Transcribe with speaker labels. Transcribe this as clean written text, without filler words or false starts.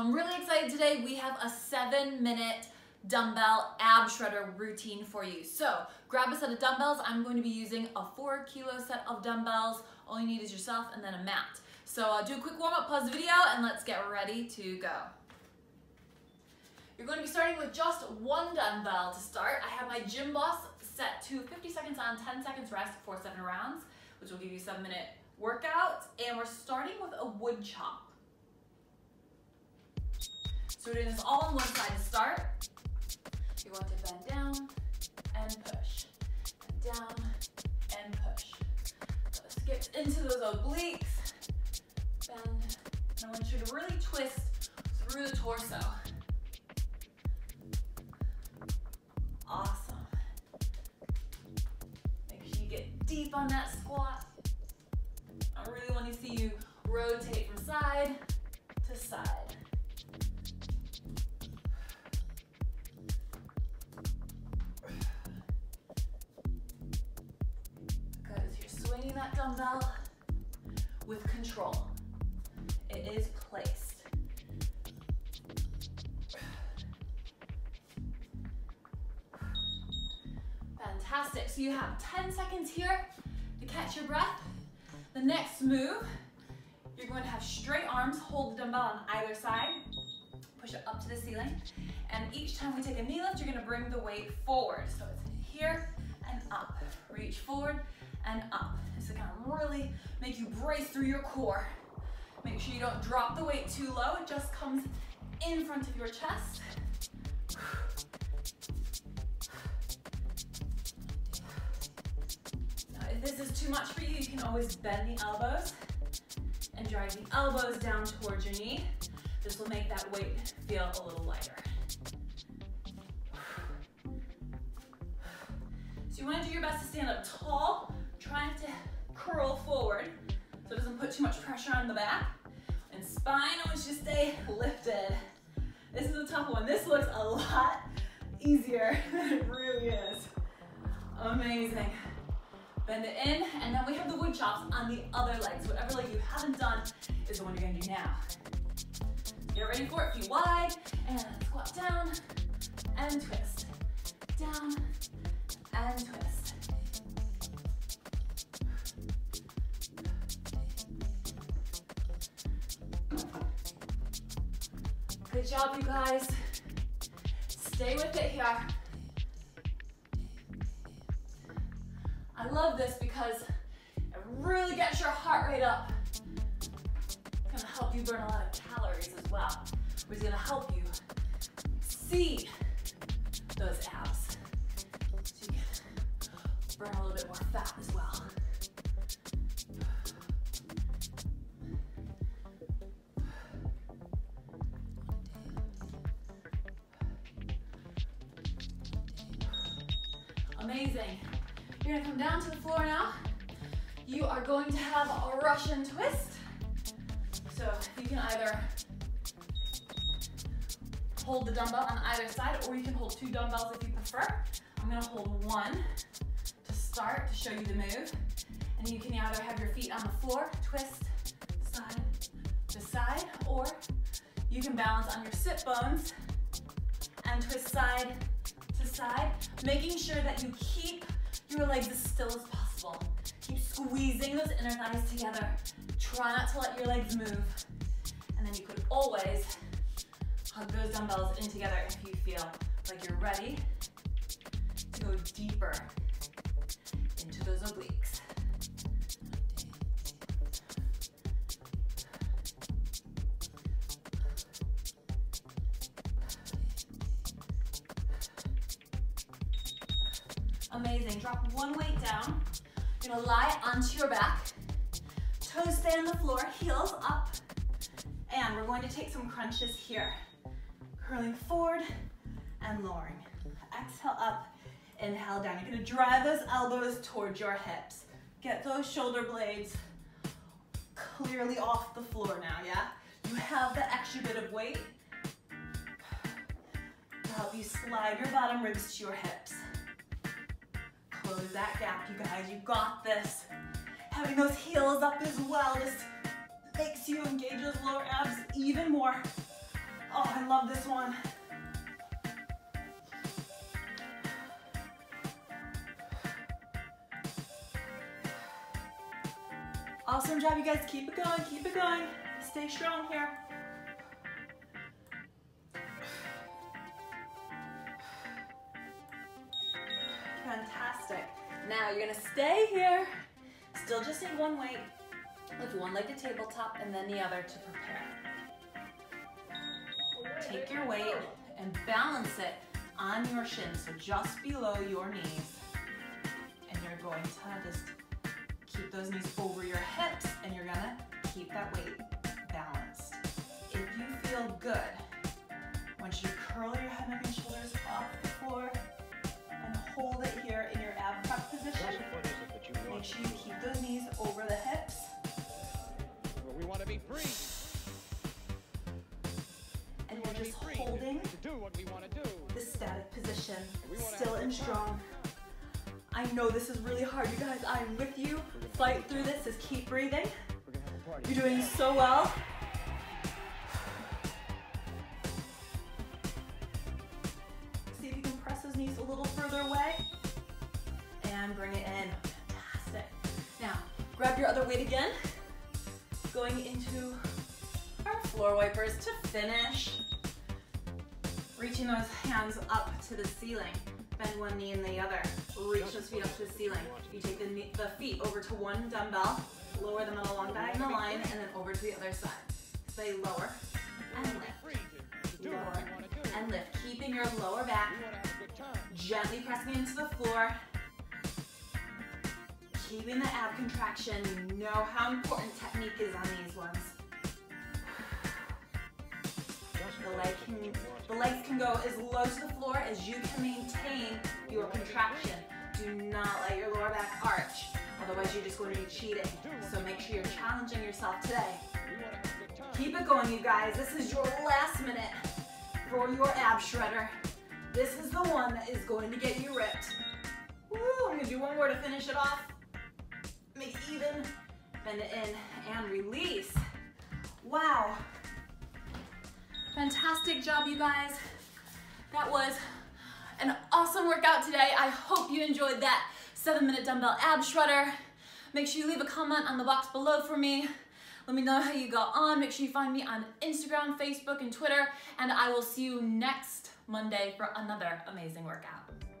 Speaker 1: I'm really excited today. We have a 7-minute dumbbell ab shredder routine for you. So grab a set of dumbbells. I'm going to be using a 4-kilo set of dumbbells. All you need is yourself and then a mat. So do a quick warm up, pause the video, and let's get ready to go. You're going to be starting with just one dumbbell to start. I have my Gym Boss set to 50 seconds on, 10 seconds rest for 7 rounds, which will give you a 7-minute workout. And we're starting with a wood chop. So we're doing this all on one side to start. You're going to bend down and push, and down and push. Let's get into those obliques. Bend. And I want you to really twist through the torso. Awesome. Make sure you get deep on that squat. I really want to see you rotate from side to side. That dumbbell with control. It is placed. Fantastic. So you have 10 seconds here to catch your breath. The next move, you're going to have straight arms, hold the dumbbell on either side, push it up to the ceiling, and each time we take a knee lift, you're going to bring the weight forward. So it's here and up. Reach forward and up. This is gonna really make you brace through your core. Make sure you don't drop the weight too low. It just comes in front of your chest. Now, if this is too much for you, you can always bend the elbows and drive the elbows down towards your knee. This will make that weight feel a little lighter. So you want to do your best to stand up tall, trying to curl forward so it doesn't put too much pressure on the back. And spine, I want you to stay lifted. This is a tough one. This looks a lot easier than it really is. Amazing. Bend it in, and then we have the wood chops on the other leg. So whatever leg you haven't done is the one you're gonna do now. Get ready for it, feet wide, and squat down, and twist. Down, and twist. Good job, you guys. Stay with it here. I love this because it really gets your heart rate up. It's gonna help you burn a lot of calories as well, which is gonna help you see those abs. So you can burn a little bit more fat as well. Amazing. You're gonna come down to the floor now. You are going to have a Russian twist. So you can either hold the dumbbell on either side, or you can hold 2 dumbbells if you prefer. I'm gonna hold 1 to start to show you the move. And you can either have your feet on the floor, twist side to side, or you can balance on your sit bones and twist side to side, making sure that you keep your legs as still as possible. Keep squeezing those inner thighs together. Try not to let your legs move. And then you could always hug those dumbbells in together if you feel like you're ready to go deeper into those obliques. Amazing. Drop one weight down. You're gonna lie onto your back. Toes stay on the floor, heels up. And we're going to take some crunches here. Curling forward and lowering. Exhale up, inhale down. You're gonna drive those elbows towards your hips. Get those shoulder blades clearly off the floor now, yeah? You have the extra bit of weight to help you slide your bottom ribs to your hips. Close that gap, you guys. You got this. Having those heels up as well just makes you engage those lower abs even more. Oh, I love this one. Awesome job, you guys. Keep it going, keep it going. Stay strong here. Fantastic. Now you're gonna stay here. Still just need one weight. Lift one leg to tabletop and then the other to prepare. Take your weight and balance it on your shins, so just below your knees. And you're going to just keep those knees over your hips, and you're gonna keep that weight balanced. If you feel good, I want you to curl your head, neck, and shoulders off the floor and hold it here in your ab prep position. Make sure you keep those knees over the hips.
Speaker 2: We want to be free.
Speaker 1: And you're just holding the static position, still and strong. I know this is really hard, you guys. I'm with you. Fight through this. Just keep breathing. You're doing so well. See if you can press those knees a little further away. And bring it in. Fantastic. Now, grab your other weight again. Going into our floor wipers to finish. Reaching those hands up to the ceiling. Bend one knee and the other. Reach those feet up to the ceiling. You take the feet over to one dumbbell, lower them on a long diagonal line, and then over to the other side. Stay lower and lift. Lower and lift. Keeping your lower back gently pressing into the floor. Keeping the ab contraction. You know how important technique is on these ones. The legs can go as low to the floor as you can maintain your contraction. Do not let your lower back arch, otherwise you're just going to be cheating. So make sure you're challenging yourself today. Keep it going, you guys. This is your last minute for your ab shredder. This is the one that is going to get you ripped. Woo, I'm gonna do one more to finish it off. Make it even, bend it in, and release. Wow. Fantastic job, you guys. That was an awesome workout today. I hope you enjoyed that 7-minute dumbbell ab shredder. Make sure you leave a comment on the box below for me. Let me know how you got on. Make sure you find me on Instagram, Facebook, and Twitter, and I will see you next Monday for another amazing workout.